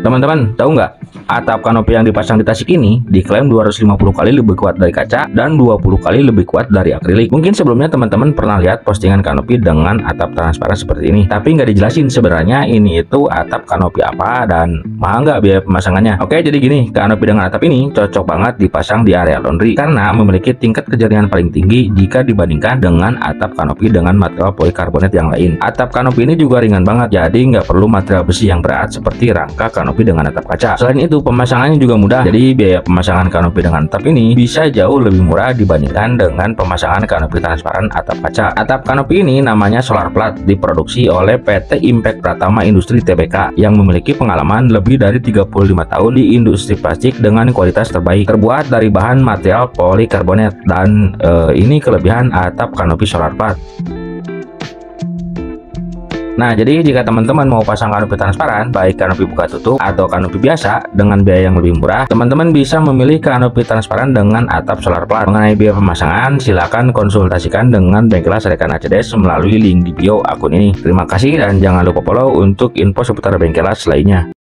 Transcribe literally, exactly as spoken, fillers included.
Teman-teman, tahu nggak? Atap kanopi yang dipasang di Tasik ini diklaim dua ratus lima puluh kali lebih kuat dari kaca dan dua puluh kali lebih kuat dari akrilik. Mungkin sebelumnya teman-teman pernah lihat postingan kanopi dengan atap transparan seperti ini, tapi nggak dijelasin sebenarnya ini itu atap kanopi apa dan mahal nggak biaya pemasangannya. Oke, jadi gini, kanopi dengan atap ini cocok banget dipasang di area laundry karena memiliki tingkat kejernihan paling tinggi jika dibandingkan dengan atap kanopi dengan material polikarbonat yang lain. Atap kanopi ini juga ringan banget, jadi nggak perlu material besi yang berat seperti rangka kanopi dengan atap kaca. Selain itu, pemasangannya juga mudah, jadi biaya pemasangan kanopi dengan atap ini bisa jauh lebih murah dibandingkan dengan pemasangan kanopi transparan atap kaca. Atap kanopi ini namanya Solar Plat, diproduksi oleh P T Impact Pratama Industri T B K yang memiliki pengalaman lebih dari tiga puluh lima tahun di industri plastik dengan kualitas terbaik, terbuat dari bahan material polikarbonat, dan eh, ini kelebihan atap kanopi Solar Plat. Nah, jadi jika teman-teman mau pasang kanopi transparan, baik kanopi buka tutup atau kanopi biasa dengan biaya yang lebih murah, teman-teman bisa memilih kanopi transparan dengan atap Solar Plat. Mengenai biaya pemasangan, silakan konsultasikan dengan Bengkelas Rekan A C D S melalui link di bio akun ini. Terima kasih dan jangan lupa follow untuk info seputar Bengkelas lainnya.